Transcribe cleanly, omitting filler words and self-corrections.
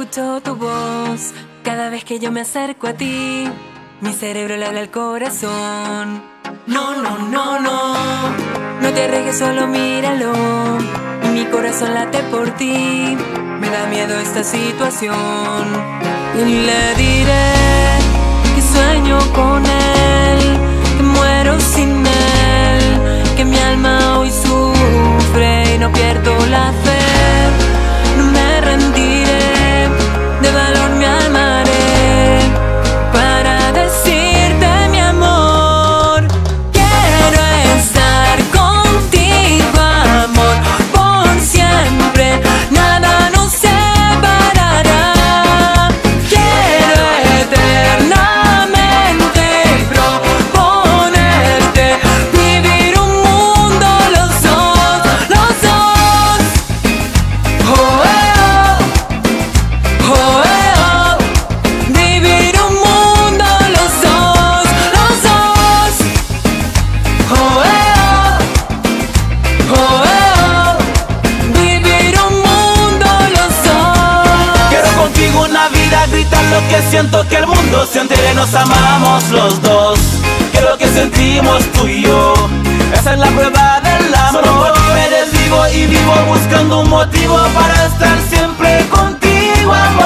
escucho tu voz. Cada vez que yo me acerco a ti, mi cerebro le habla al corazón. No, no, no, no, no te arriesgues, solo míralo. Mi corazón late por ti. Me da miedo esta situación. Y le diré que sueño con él, que muero sin él, que mi alma hoy sufre y no pierdo la fe. No me rendiré, de valor me armaré para decirte mi amor. Quiero estar contigo, amor, por siempre, nada nos separará. Quiero eternamente proponerte vivir un mundo los dos, los dos. Oh, oh, oh, oh, vivir un mundo los dos, los dos. Oh, oh, oh, vivir un mundo los dos. Quiero contigo una vida, gritar lo que siento, que el mundo se entere, nos amamos los dos. Que lo que sentimos tú y yo, esa es la prueba del amor. Solo por ti me desvivo y vivo buscando un motivo para estar siempre contigo, amor.